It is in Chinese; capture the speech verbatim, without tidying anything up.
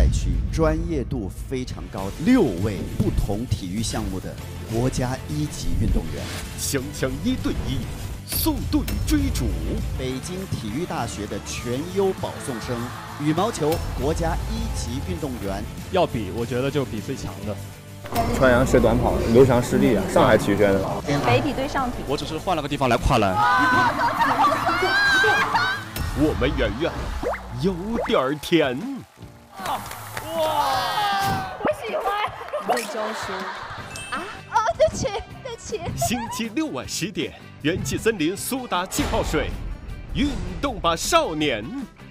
赛区，专业度非常高，六位不同体育项目的国家一级运动员， 锵锵一对一，速度与追逐。 北京体育大学的全优保送生，羽毛球国家一级运动员。 要比，我觉得就比最强的。 川阳学短跑，刘翔实力啊，上海体育学院的。 北体对上体， 我只是换了个地方来跨栏。 我们圆圆有点甜。 哇！我喜欢。被教书。啊哦，对不起，对不起。 星期六晚十点，元气森林苏打气泡水，运动吧少年。